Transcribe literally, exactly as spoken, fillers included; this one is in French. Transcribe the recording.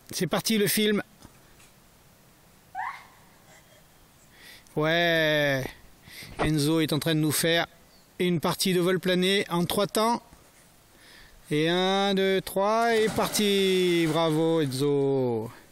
C'est parti le film. Ouais, Enzo est en train de nous faire une partie de vol plané en trois temps. Et un, deux, trois et parti. Bravo Enzo.